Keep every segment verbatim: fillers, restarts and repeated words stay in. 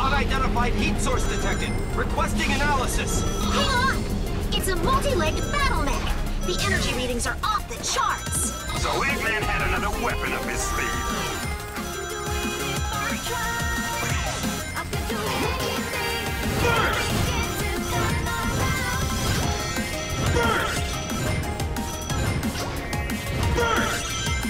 Unidentified heat source detected. Requesting analysis. Hang on! It's a multi-legged battle mech. The energy readings are off the charts. So Eggman had another weapon up his sleeve. Burst! Burst! Burst!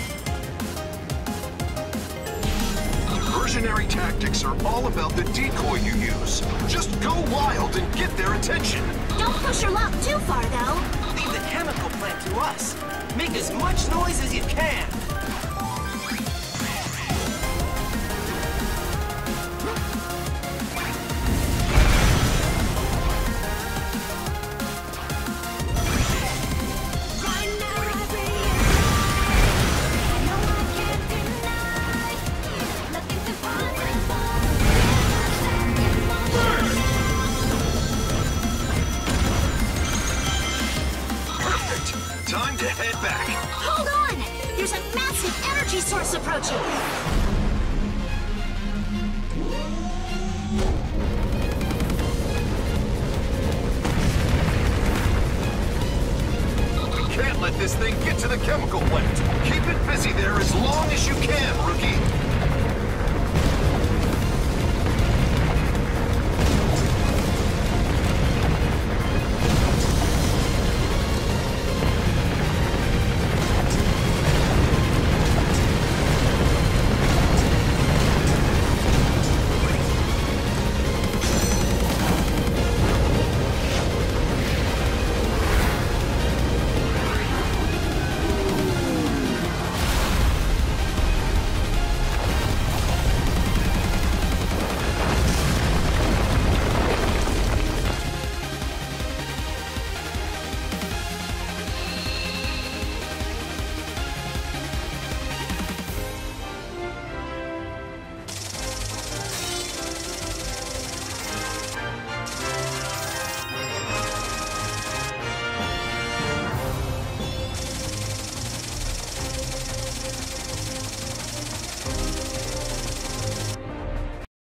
Versionary tactics are all about the decoy you use. Just go wild and get their attention. Don't push your luck too far, though. Leave the chemical plant to us. Make as much noise as you can. Time to head back. Hold on! There's a massive energy source approaching. We can't let this thing get to the chemical plant. Keep it busy there as long as you can.